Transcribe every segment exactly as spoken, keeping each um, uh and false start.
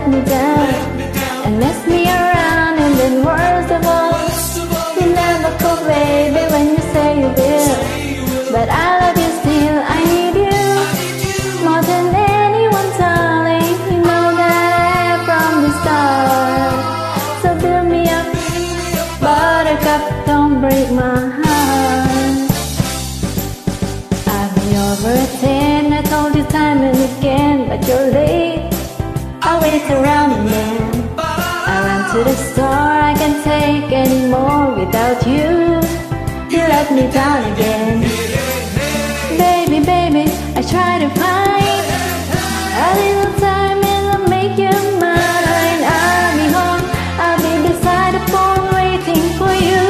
let me down and mess me around, and then worst of all, you never call baby when you say you will. But I love you still, I need you more than anyone, darling. You know that I have from the start. So build me up, Buttercup, don't break my heart. I'll be over at ten, I told you time and again, but you're late. I'll wait around and then I run to the store. I can't take anymore without you. You let me down again. Baby, baby, I try to find a little time and I'll make you mine. I'll be home, I'll be beside the phone waiting for you.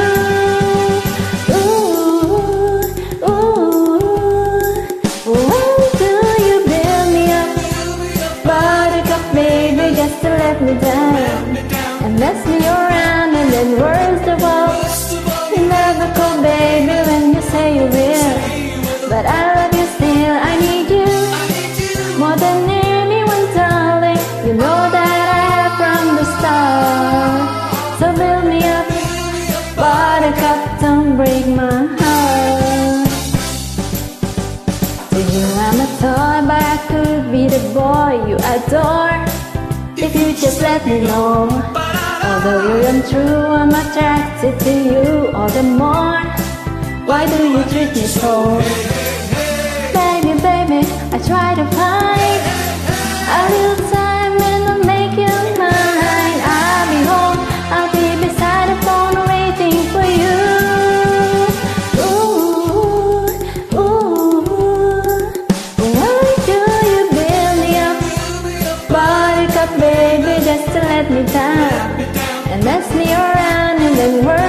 Ooh, ooh, why do you build me up, Buttercup, baby, just to let me down and mess me around, and then worst of all, you never call baby when you say you will. But I love you still, I need you more than anyone, darling. You know that I have from the start. So build me up, Buttercup, don't break my heart. To you I'm a toy, but I could be the boy you adore if you just let me know. Although you're untrue, I'm attracted to you all the more. Why do you treat me so? Baby, baby, I try to find a little time and I'll make you mine. I'll be home, I'll be beside the phone waiting for you. Ooh, ooh, why do you build me up, Buttercup, baby, just to let me down and mess me around, and then work